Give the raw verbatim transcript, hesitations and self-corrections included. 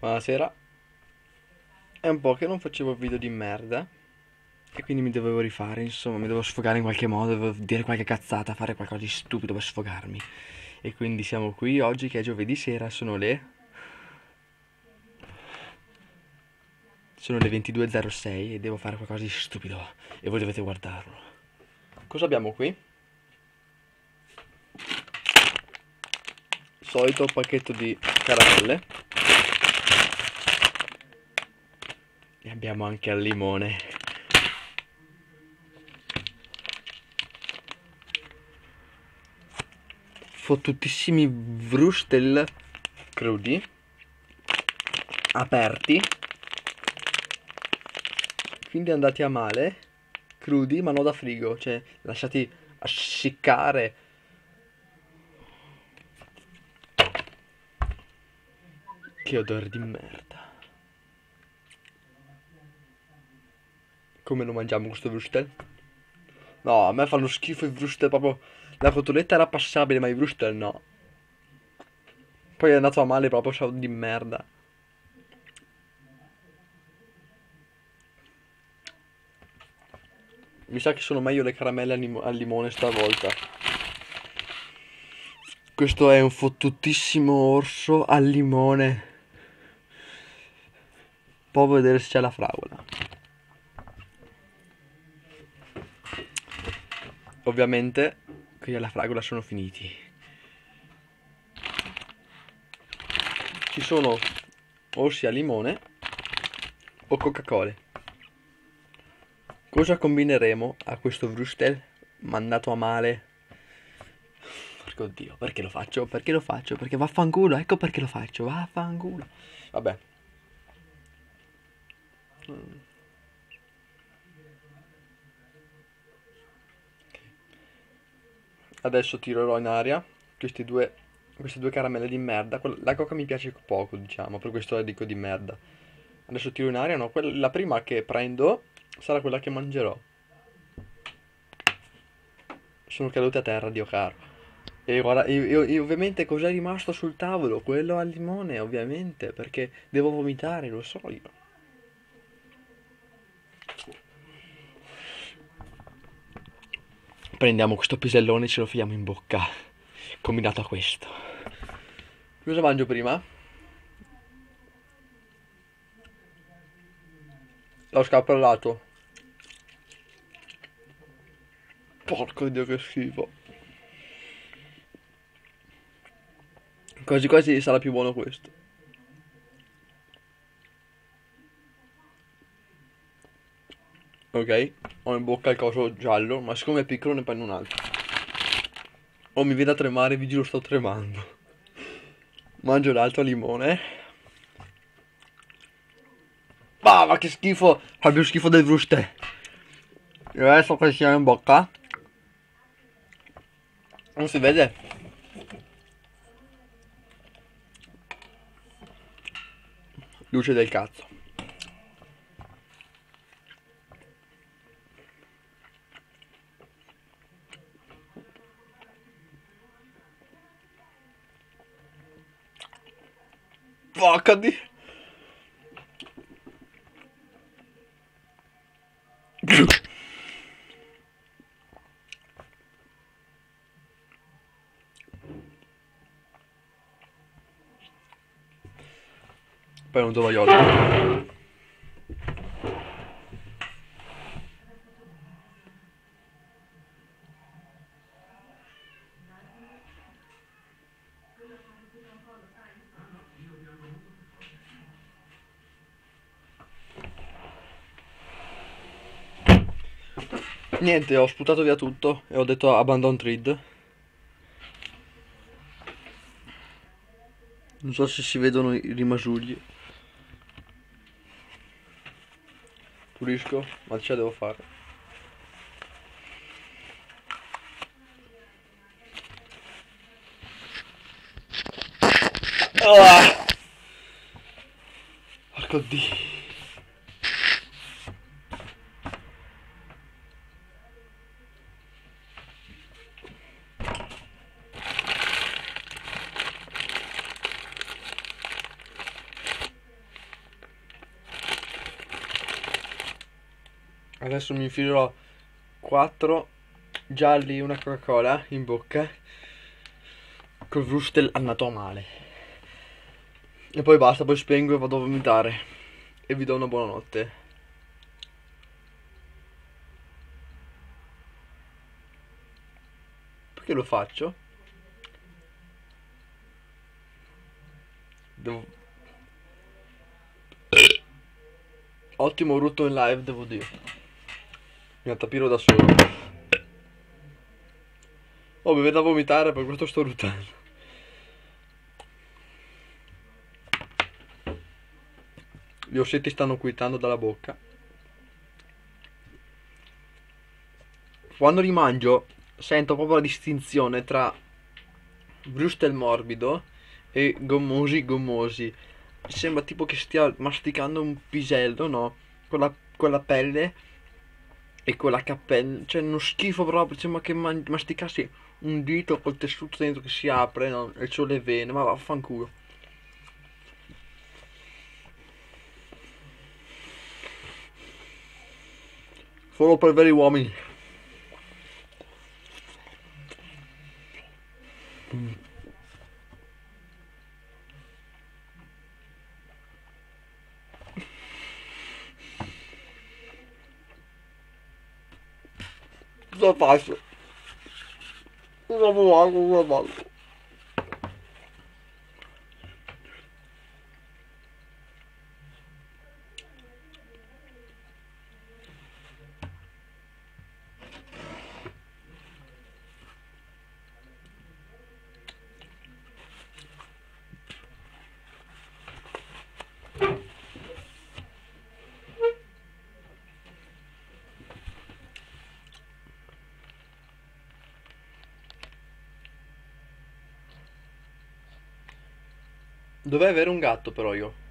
Buonasera. È un po' che non facevo video di merda e quindi mi dovevo rifare, insomma, mi dovevo sfogare in qualche modo, dovevo dire qualche cazzata, fare qualcosa di stupido per sfogarmi. E quindi siamo qui oggi che è giovedì sera, sono le sono le ventidue e zero sei e devo fare qualcosa di stupido e voi dovete guardarlo. Cosa abbiamo qui? Solito pacchetto di caramelle. E abbiamo anche al limone. Fottutissimi vrustel crudi, aperti, quindi andati a male, crudi ma non da frigo, cioè lasciati asciccare. Che odore di merda. Come lo mangiamo questo vrustel? No, a me fanno schifo i vrustel proprio. La cotoletta era passabile, ma i vrustel no. Poi è andato a male proprio, ciao di merda. Mi sa che sono meglio le caramelle al, lim- al limone stavolta. Questo è un fottutissimo orso al limone. Può vedere se c'è la fragola. Ovviamente qui alla fragola sono finiti. Ci sono orsi al limone o Coca-Cola. Cosa combineremo a questo vrustel mandato a male? Porco Dio, perché lo faccio? Perché lo faccio? Perché vaffanculo, ecco perché lo faccio, vaffanculo. Vabbè. Adesso tirerò in aria questi due, queste due caramelle di merda. Quella- La coca mi piace poco, diciamo, per questo la dico di merda. Adesso tiro in aria, no, quella- la prima che prendo sarà quella che mangerò. Sono cadute a terra, Dio caro. E guarda, e, e- e ovviamente cos'è rimasto sul tavolo? Quello al limone, ovviamente, perché devo vomitare, lo so io. Prendiamo questo pisellone e ce lo filiamo in bocca, combinato a questo. Cosa mangio prima? L'ho scappallato. Porco Dio che schifo. Quasi quasi sarà più buono questo. Ok, ho in bocca il coso giallo, ma siccome è piccolo ne prendo un altro. Oh, mi viene a tremare, vi giuro sto tremando. Mangio l'altro al limone. Ah, ma che schifo! Fa più schifo del fruste. E adesso che siamo in bocca. Non si vede? Luce del cazzo. Porca di... Poi è un tovagliolo. Niente, ho sputato via tutto e ho detto abandon thread. Non so se si vedono i rimasugli. Pulisco, ma ce la devo fare. Ah! Porco Dio. Adesso mi infilerò quattro gialli e una Coca-Cola in bocca col Vrustel andato a male. E poi basta, poi spengo e vado a vomitare. E vi do una buonanotte. Perché lo faccio? Devo... Ottimo rutto in live, devo dire. Mi attapiro da solo. Oh, mi viene da vomitare, per questo sto ruttando. Gli ossetti stanno quitando dalla bocca. Quando li mangio sento proprio la distinzione tra Vrustel morbido e gommosi gommosi. Sembra tipo che stia masticando un pisello, no? Con la, con la pelle e con la cappella. Cioè, uno schifo proprio. Sembra che man- masticassi un dito col tessuto dentro che si apre, no? E c'ho le vene, ma vaffanculo. Solo per veri uomini. Cosa faccio? Cosa faccio? Cosa faccio? Dovrei avere un gatto però io.